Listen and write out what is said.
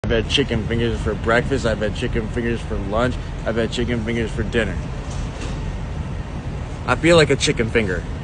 I've had chicken fingers for breakfast. I've had chicken fingers for lunch. I've had chicken fingers for dinner. I feel like a chicken finger.